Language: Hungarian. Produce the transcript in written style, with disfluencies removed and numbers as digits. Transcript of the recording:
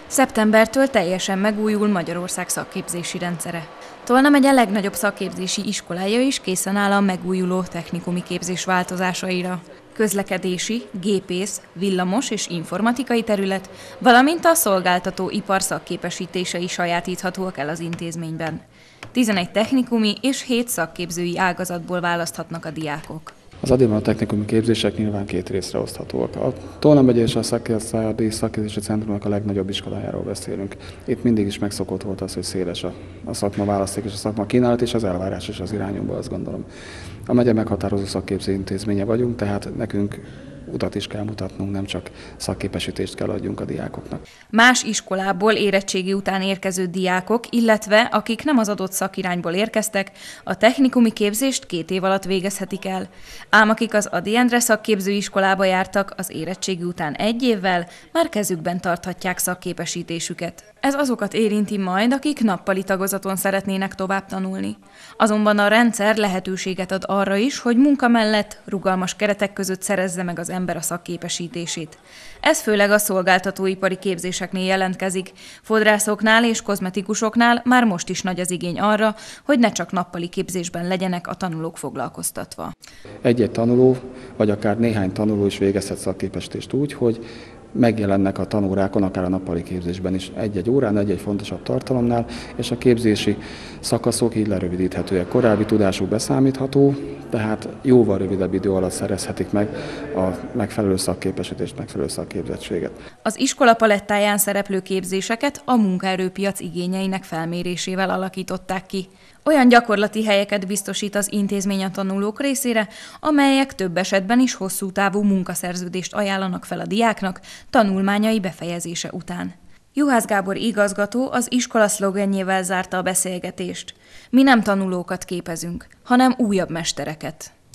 Szeptembertől teljesen megújul Magyarország szakképzési rendszere. Tolna megye legnagyobb szakképzési iskolája is készen áll a megújuló technikumi képzés változásaira. Közlekedési, gépész, villamos és informatikai terület, valamint a szolgáltató ipar szakképesítései sajátíthatóak el az intézményben. 11 technikumi és 7 szakképzői ágazatból választhatnak a diákok. Az Adiban a technikumi képzések nyilván két részre oszthatóak. A Tolna megye és a Szakképzési Szakképzési Centrumnak a legnagyobb iskolájáról beszélünk. Itt mindig is megszokott volt az, hogy széles a szakma választék és a szakma kínálat, és az elvárás is az irányunkba, azt gondolom. A megye meghatározó szakképző intézménye vagyunk, tehát nekünk utat is kell mutatnunk, nem csak szakképesítést kell adjunk a diákoknak. Más iskolából érettségi után érkező diákok, illetve akik nem az adott szakirányból érkeztek, a technikumi képzést 2 év alatt végezhetik el. Ám akik az Ady Endre szakképzőiskolába jártak, az érettségi után 1 évvel már kezükben tarthatják szakképesítésüket. Ez azokat érinti majd, akik nappali tagozaton szeretnének tovább tanulni. Azonban a rendszer lehetőséget ad arra is, hogy munka mellett rugalmas keretek között szerezze meg az ember a szakképesítését. Ez főleg a szolgáltatóipari képzéseknél jelentkezik. Fodrászoknál és kozmetikusoknál már most is nagy az igény arra, hogy ne csak nappali képzésben legyenek a tanulók foglalkoztatva. Egy-egy tanuló, vagy akár néhány tanuló is végezhet szakképesítést úgy, hogy megjelennek a tanórákon, akár a nappali képzésben is egy-egy órán, egy-egy fontosabb tartalomnál, és a képzési szakaszok így lerövidíthetőek. Korábbi tudásuk beszámítható, tehát jóval rövidebb idő alatt szerezhetik meg a megfelelő szakképesítést, megfelelő szakképzettséget. Az iskola palettáján szereplő képzéseket a munkaerőpiac igényeinek felmérésével alakították ki. Olyan gyakorlati helyeket biztosít az intézmény a tanulók részére, amelyek több esetben is hosszú távú munkaszerződést ajánlanak fel a diáknak tanulmányai befejezése után. Juhász Gábor igazgató az iskola szlogenjével zárta a beszélgetést. Mi nem tanulókat képezünk, hanem újabb mestereket.